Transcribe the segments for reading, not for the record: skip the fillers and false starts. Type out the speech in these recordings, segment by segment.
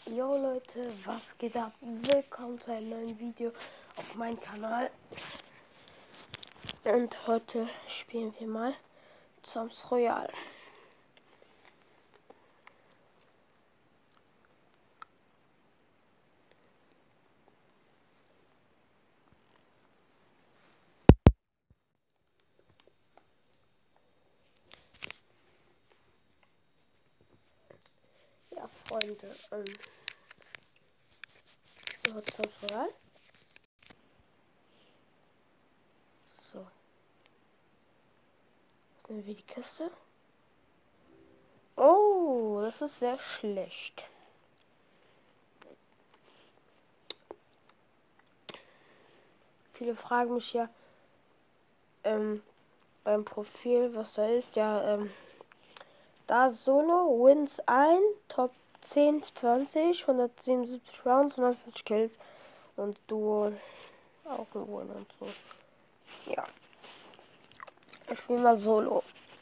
Jo Leute, was geht ab? Willkommen zu einem neuen Video auf meinem Kanal. Und heute spielen wir mal Soms Royal. Ja, Freunde, ich spiele heute Soms Royal. So. Nehmen wir die Kiste. Oh, das ist sehr schlecht. Viele fragen mich ja beim Profil, was da ist. Ja, da Solo Wins ein, Top 10, 20, 177 Rounds, 140 Kills und Duo auch ein Win und so. Ja. Ich spiele mal Solo.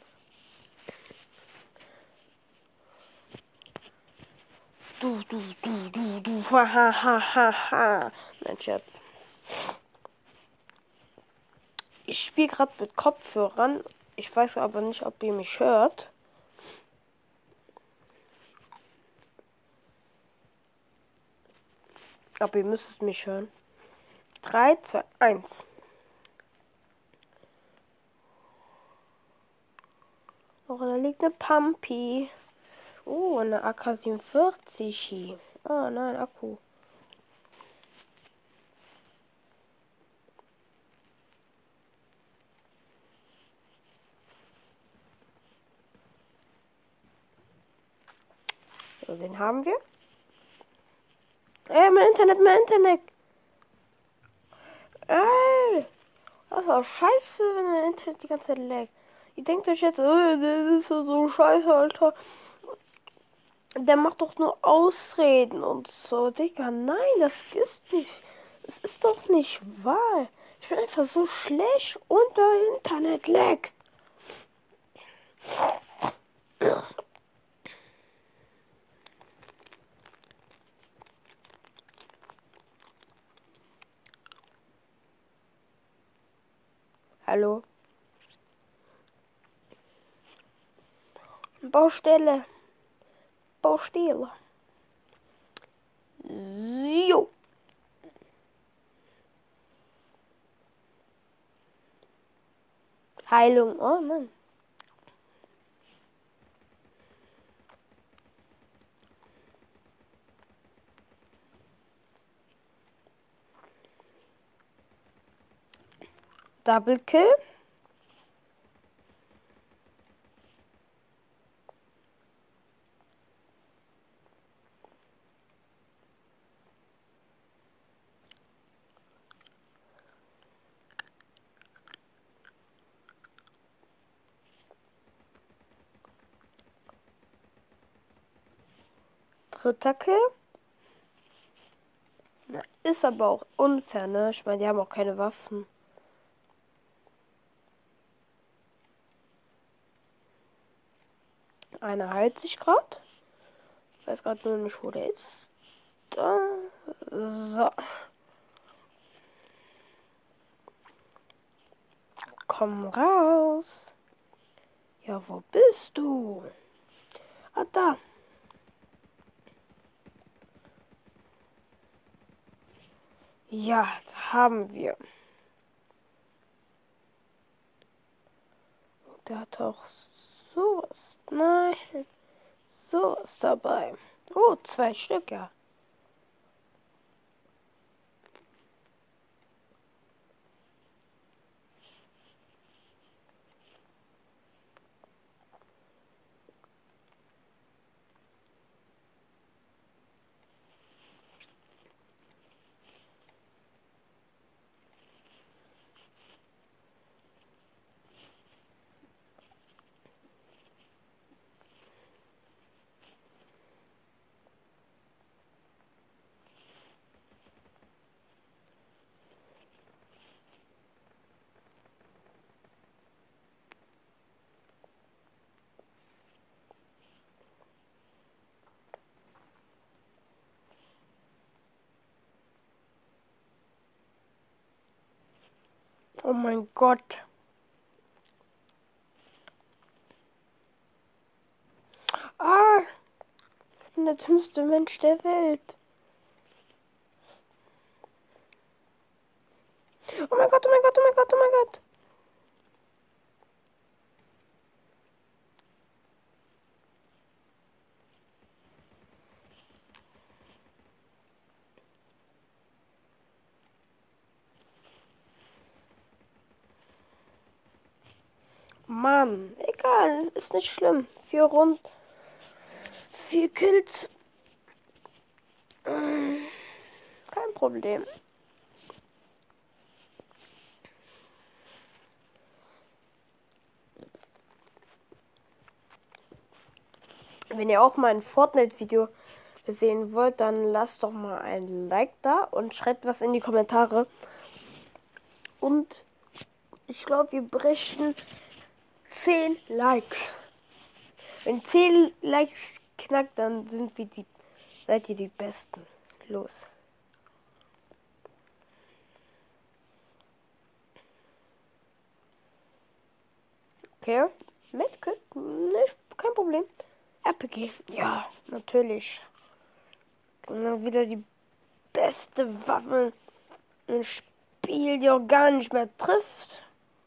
Du. Ha. Nein, Scherz. Ich spiele gerade mit Kopfhörern. Ich weiß aber nicht, ob ihr mich hört. Aber ihr müsst mich hören. 3, 2, 1. Oh, da liegt eine Pumpy. Oh, eine AK-47. Oh nein, Akku. So, den haben wir. Mein Internet. Ey, das war scheiße, wenn mein Internet die ganze Zeit lag. Ihr denkt euch jetzt, das ist ja so scheiße, Alter. Der macht doch nur Ausreden und so, Digga. Nein, das ist nicht. Das ist doch nicht wahr. Ich bin einfach so schlecht und der Internet laggt. Hallo? Baustelle. So. Heilung. Oh Mann. Double Kill. Dritter Kill. Na, ist aber auch unfair, ne? Ich meine, die haben auch keine Waffen. Einer heilt sich gerade. Ich weiß gerade nur nicht, wo der ist. Da. So. Komm raus. Ja, wo bist du? Ah, da. Ja, haben wir. Der hat auch sowas. Nein. Sowas dabei. Oh, 2 Stück, ja. Oh mein Gott. Ah, ich bin der dümmste Mensch der Welt. Oh mein Gott, oh mein Gott, oh mein Gott, oh mein Gott. Mann, egal, es ist nicht schlimm. 4 Kills. Kein Problem. Wenn ihr auch mal ein Fortnite-Video sehen wollt, dann lasst doch mal ein Like da und schreibt was in die Kommentare. Und ich glaube, wir bräuchten 10 Likes. Wenn 10 Likes knackt, dann seid ihr die Besten. Los. Okay. Medkit? Nicht, kein Problem. RPG. Ja, natürlich. Und dann wieder die beste Waffe im Spiel, die auch gar nicht mehr trifft.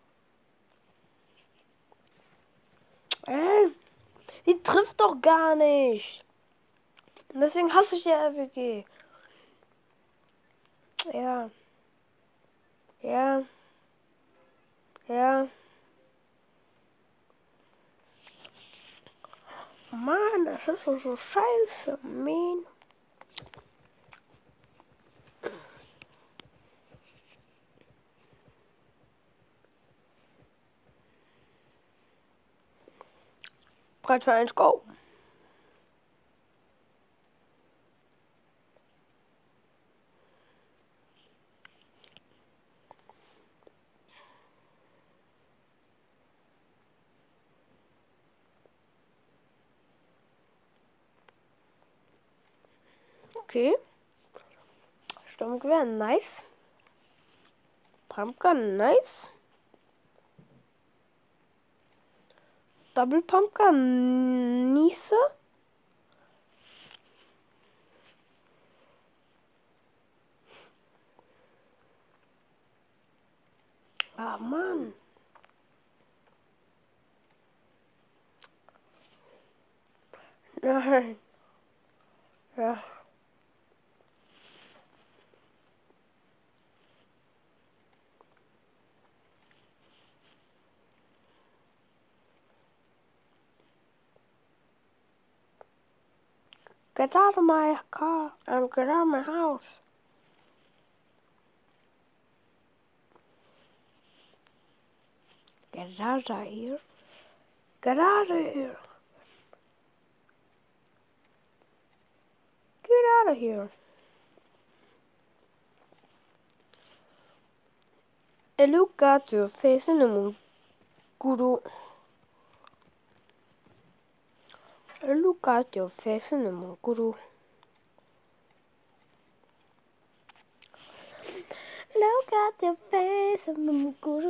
Die trifft doch gar nicht. Und deswegen hasse ich die RPG. Ja. Ja. Ja. Mann, das ist doch so scheiße. Man. Bereit für 1, go. Okay. Sturmgewehr, nice. Pumpgun, nice. Double Pumpgun, nice. Ah, Mann. Nein. Ja. Get out of my car and get out of my house. Get out of here. Get out of here. Get out of here. And look at your face in the moon. Guru. And look at your face in the moon. Guru. Look at your face in the moon. Guru.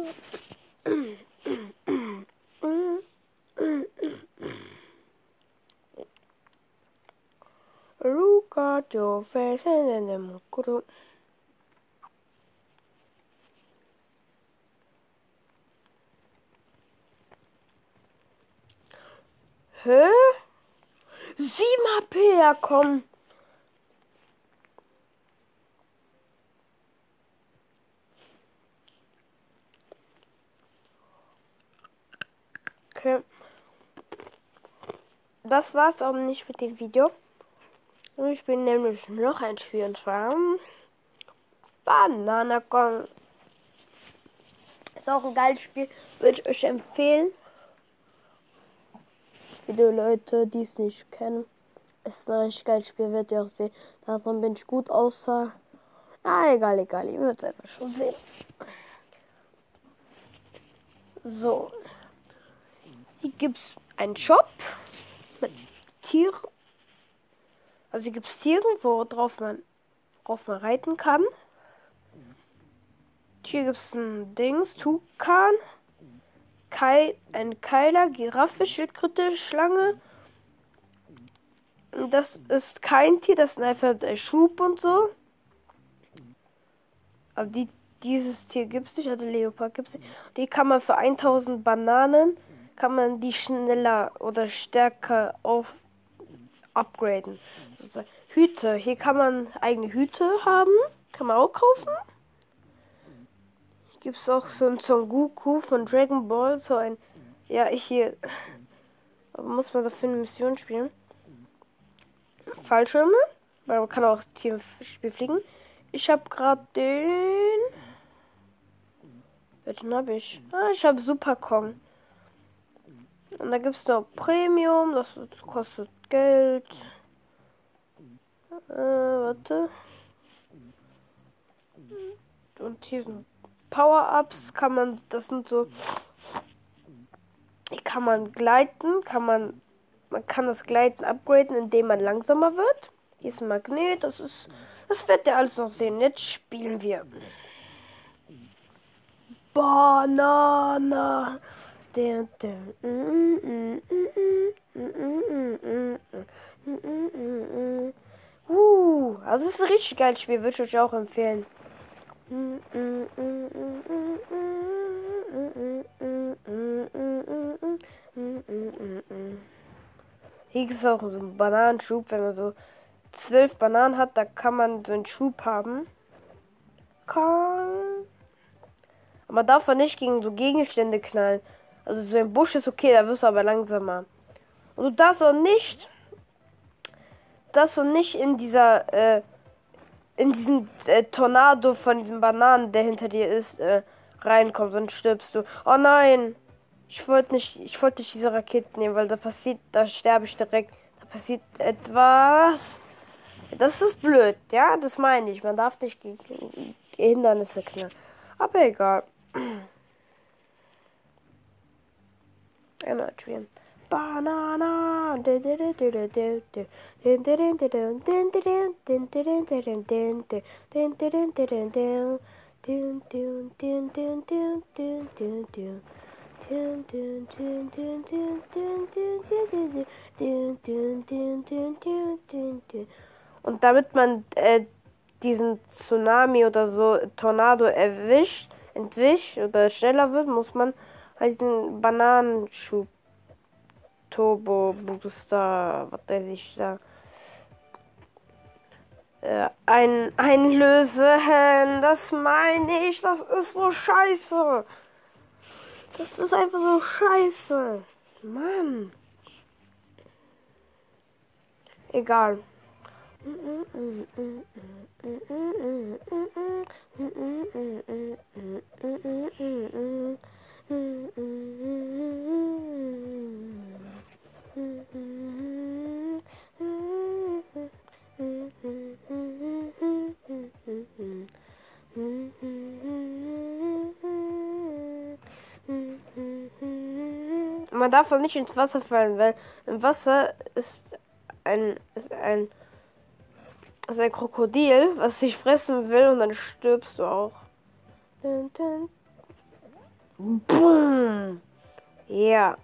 Look at your face in the moon. Guru. Hä? 7 HP, ja komm. Okay. Das war's auch nicht mit dem Video. Und ich bin nämlich noch ein Spiel und zwar Banana Kong. Ist auch ein geiles Spiel, würde ich euch empfehlen. Für die Leute, die es nicht kennen. Ist ein richtig geiles Spiel, werdet ihr auch sehen. Daran bin ich gut außer. Ah, egal, ihr würdet es einfach schon sehen. So. Hier gibt es einen Shop mit Tieren. Also hier gibt es Tiere, worauf man reiten kann. Hier gibt es ein Dings, Tukan, ein Keiler, Giraffe, Schildkröte, Schlange. Das ist kein Tier, das ist einfach Schub und so. Aber dieses Tier gibt es nicht, also Leopard gibt es nicht. Die kann man für 1000 Bananen, kann man die schneller oder stärker upgraden. Hüte, hier kann man eigene Hüte haben, kann man auch kaufen. Hier gibt es auch so ein Son Goku von Dragon Ball, so ein, ja, hier, aber muss man dafür eine Mission spielen. Fallschirme, weil man kann auch Tierspiel fliegen. Ich habe gerade den... Welchen habe ich? Ah, ich habe Super Kong. Und da gibt es noch Premium, das kostet Geld. Warte. Und hier sind Power-Ups, das sind so... Hier kann man gleiten, man kann das Gleiten upgraden, indem man langsamer wird. Hier ist ein Magnet, das wird ihr alles noch sehen. Jetzt spielen wir. Banana. Also es ist ein richtig geiles Spiel, würde ich euch auch empfehlen. Hier gibt es auch so einen Bananenschub, wenn man so 12 Bananen hat, da kann man so einen Schub haben. Aber man darf nicht gegen so Gegenstände knallen. Also so ein Busch ist okay, da wirst du aber langsamer. Und du darfst auch nicht in diesen Tornado von diesen Bananen, der hinter dir ist, reinkommen, sonst stirbst du. Oh nein! Ich wollte nicht diese Rakete nehmen, weil da sterbe ich direkt. Da passiert etwas. Das ist blöd, ja, das meine ich. Man darf nicht gegen Hindernisse knallen. Aber egal. Erneut spielen. Banana. Und damit man diesen Tsunami oder so Tornado entwischt oder schneller wird, muss man halt diesen Bananenschub Turbo Booster, was weiß ich da, einlösen. Das meine ich, das ist so scheiße. Das ist einfach so scheiße. Mann. Egal. Man darf auch nicht ins Wasser fallen, weil im Wasser ist ein Krokodil, was dich fressen will, und dann stirbst du auch. Boom. Ja.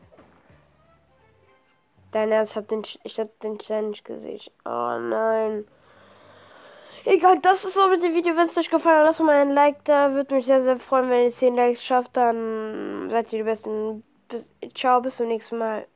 Dein Ernst, ich hab den Stein nicht gesehen. Oh nein. Egal, das ist so mit dem Video. Wenn es euch gefallen hat, lasst mal ein Like da. Würde mich sehr, sehr freuen, wenn ihr 10 Likes schafft. Dann seid ihr die Besten. Ciao, bis zum nächsten Mal.